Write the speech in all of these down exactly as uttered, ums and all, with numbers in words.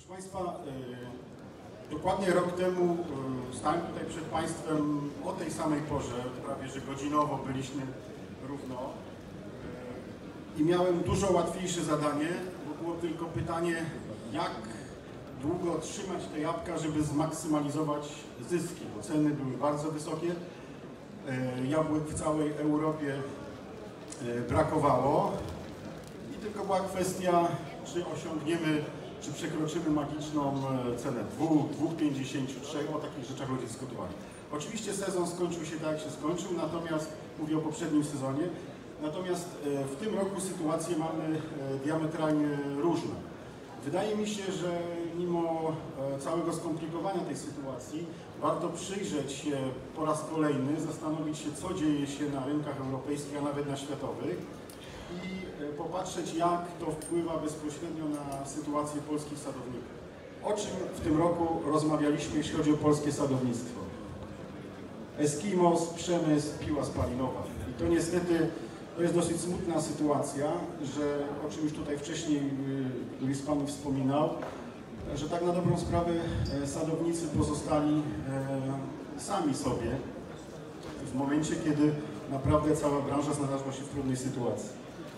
Proszę Państwa, dokładnie rok temu stałem tutaj przed Państwem o tej samej porze, prawie że godzinowo byliśmy równo i miałem dużo łatwiejsze zadanie, bo było tylko pytanie, jak długo trzymać te jabłka, żeby zmaksymalizować zyski, bo ceny były bardzo wysokie, jabłek w całej Europie brakowało i tylko była kwestia, czy osiągniemy, czy przekroczymy magiczną cenę dwa, dwa pięćdziesiąt trzy, o takich rzeczach ludzie dyskutowali. Oczywiście sezon skończył się tak, jak się skończył, natomiast, mówię o poprzednim sezonie, natomiast w tym roku sytuacje mamy diametralnie różne. Wydaje mi się, że mimo całego skomplikowania tej sytuacji warto przyjrzeć się po raz kolejny, zastanowić się, co dzieje się na rynkach europejskich, a nawet na światowych i popatrzeć, jak to wpływa bezpośrednio na sytuację polskich sadowników. O czym w tym roku rozmawialiśmy, jeśli chodzi o polskie sadownictwo? Eskimos, przemysł, piła spalinowa. I to niestety to jest dosyć smutna sytuacja, że o czym już tutaj wcześniej któryś z Panów wspominał, że tak na dobrą sprawę sadownicy pozostali sami sobie w momencie, kiedy naprawdę cała branża znalazła się w trudnej sytuacji.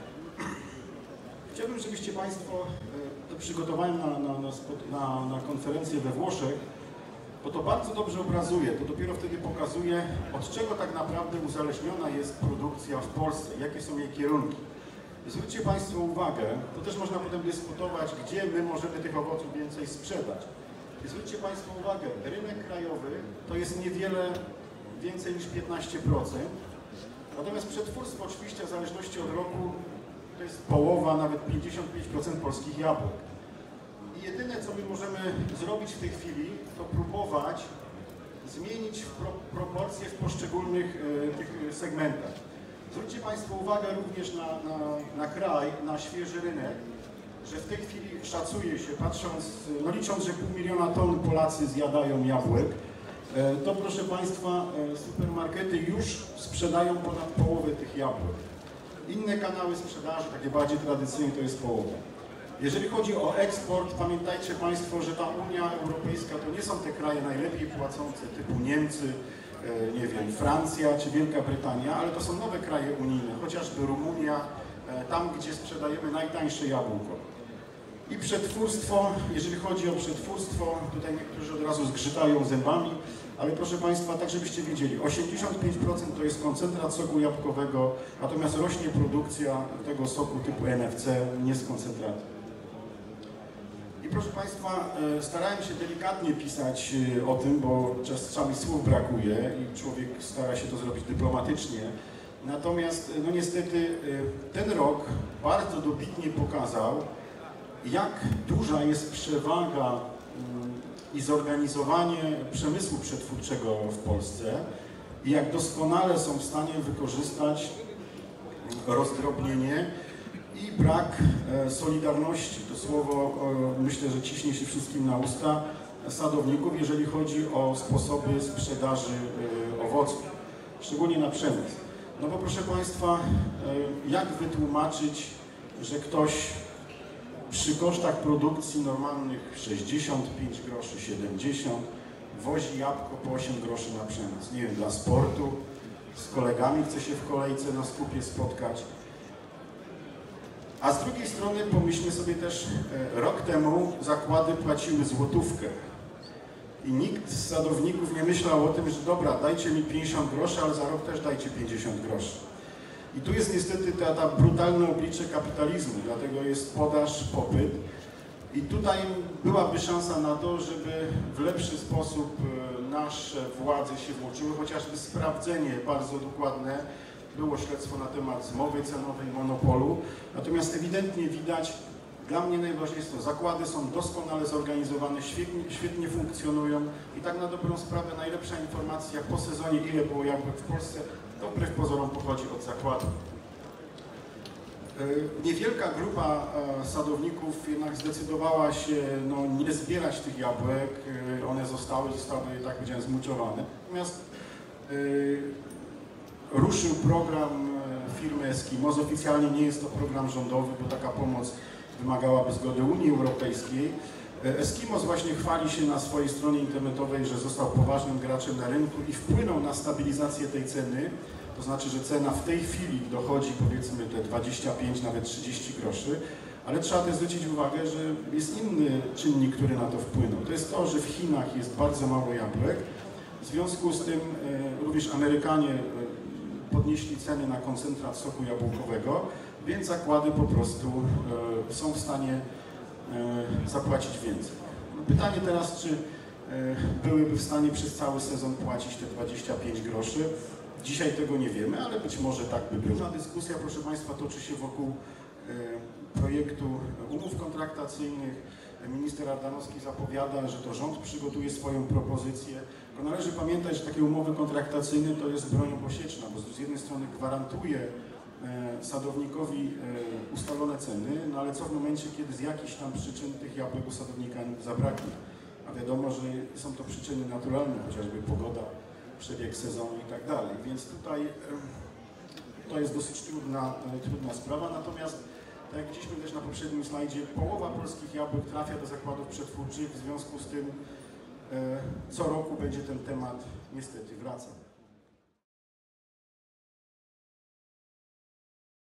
Chciałbym, żebyście Państwo to przygotowałem na, na, na, na konferencję we Włoszech, bo to bardzo dobrze obrazuje, to dopiero wtedy pokazuje, od czego tak naprawdę uzależniona jest produkcja w Polsce, jakie są jej kierunki. Zwróćcie Państwo uwagę, to też można potem dyskutować, gdzie my możemy tych owoców więcej sprzedać. Zwróćcie Państwo uwagę, rynek krajowy to jest niewiele więcej niż piętnaście procent, natomiast przetwórstwo oczywiście w zależności od roku to jest połowa, nawet pięćdziesiąt pięć procent polskich jabłek. I jedyne, co my możemy zrobić w tej chwili, to próbować zmienić pro, proporcje w poszczególnych y, tych segmentach. Zwróćcie Państwo uwagę również na, na, na kraj, na świeży rynek, że w tej chwili szacuje się, patrząc, no licząc, że pół miliona ton Polacy zjadają jabłek, y, to proszę Państwa, y, supermarkety już sprzedają ponad połowę tych jabłek. Inne kanały sprzedaży, takie bardziej tradycyjne, to jest połowa. Jeżeli chodzi o eksport, pamiętajcie Państwo, że ta Unia Europejska to nie są te kraje najlepiej płacące, typu Niemcy, nie wiem, Francja czy Wielka Brytania, ale to są nowe kraje unijne, chociażby Rumunia, tam gdzie sprzedajemy najtańsze jabłko. I przetwórstwo, jeżeli chodzi o przetwórstwo, tutaj niektórzy od razu zgrzytają zębami, ale proszę Państwa, tak żebyście wiedzieli, osiemdziesiąt pięć procent to jest koncentrat soku jabłkowego, natomiast rośnie produkcja tego soku typu N F C, nie z koncentratu. I proszę Państwa, starałem się delikatnie pisać o tym, bo czasami słów brakuje i człowiek stara się to zrobić dyplomatycznie. Natomiast, no niestety, ten rok bardzo dobitnie pokazał, jak duża jest przewaga i zorganizowanie przemysłu przetwórczego w Polsce i jak doskonale są w stanie wykorzystać rozdrobnienie i brak solidarności. To słowo, myślę, że ciśnie się wszystkim na usta sadowników, jeżeli chodzi o sposoby sprzedaży owoców, szczególnie na przemysł. No bo proszę Państwa, jak wytłumaczyć, że ktoś przy kosztach produkcji normalnych sześćdziesiąt pięć groszy, siedemdziesiąt, wozi jabłko po osiem groszy na przemysł. Nie wiem, dla sportu, z kolegami chce się w kolejce na skupie spotkać. A z drugiej strony pomyślmy sobie też, rok temu zakłady płaciły złotówkę. I nikt z sadowników nie myślał o tym, że dobra, dajcie mi pięćdziesiąt groszy, ale za rok też dajcie pięćdziesiąt groszy. I tu jest niestety ta, ta brutalne oblicze kapitalizmu, dlatego jest podaż, popyt. I tutaj byłaby szansa na to, żeby w lepszy sposób nasze władze się włączyły, chociażby sprawdzenie bardzo dokładne, było śledztwo na temat zmowy cenowej, monopolu. Natomiast ewidentnie widać, dla mnie najważniejsze jest to, zakłady są doskonale zorganizowane, świetnie, świetnie funkcjonują i tak na dobrą sprawę najlepsza informacja po sezonie, ile było jabłek w Polsce, to wbrew pozorom pochodzi od zakładu. Niewielka grupa sadowników jednak zdecydowała się no, nie zbierać tych jabłek, one zostały, zostały, tak powiedziałem, zmuczowane. Natomiast yy, ruszył program firmy Eskimos. Oficjalnie nie jest to program rządowy, bo taka pomoc wymagałaby zgody Unii Europejskiej. Eskimos właśnie chwali się na swojej stronie internetowej, że został poważnym graczem na rynku i wpłynął na stabilizację tej ceny. To znaczy, że cena w tej chwili dochodzi powiedzmy te dwadzieścia pięć, nawet trzydzieści groszy, ale trzeba też zwrócić uwagę, że jest inny czynnik, który na to wpłynął. To jest to, że w Chinach jest bardzo mało jabłek. W związku z tym e, również Amerykanie e, podnieśli ceny na koncentrat soku jabłkowego, więc zakłady po prostu e, są w stanie e, zapłacić więcej. No, pytanie teraz, czy e, byłyby w stanie przez cały sezon płacić te dwadzieścia pięć groszy? Dzisiaj tego nie wiemy, ale być może tak by była. Dyskusja, proszę Państwa, toczy się wokół e, projektu umów kontraktacyjnych. Minister Ardanowski zapowiada, że to rząd przygotuje swoją propozycję. Tylko należy pamiętać, że takie umowy kontraktacyjne to jest broń obosieczna, bo z jednej strony gwarantuje e, sadownikowi e, ustalone ceny, no ale co w momencie, kiedy z jakichś tam przyczyn tych jabłek u sadownika zabraknie? A wiadomo, że są to przyczyny naturalne, chociażby pogoda, przebieg sezonu i tak dalej. Więc tutaj e, to jest dosyć trudna, e, trudna sprawa. Natomiast tak jak widzieliśmy też na poprzednim slajdzie, połowa polskich jabłek trafia do zakładów przetwórczych, w związku z tym e, co roku będzie ten temat niestety wracał.